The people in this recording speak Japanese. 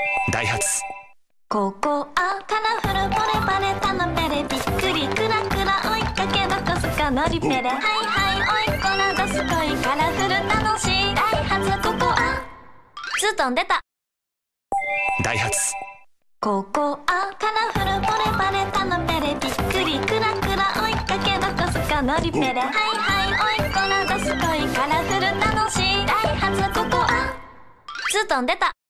ダイハツココアカラフルポレパレタのペレびっくりクラクラ追いかけどこすかのりペレはいはいおいこらどすこいカラフル楽しいダイハツココアツートン出た。 ダイハツココアカラフルポレパレタのペレびっくりクラクラ追いかけどこすかのりペレはいはいおいこらどすこいカラフル楽しいダイハツココアツートン出た。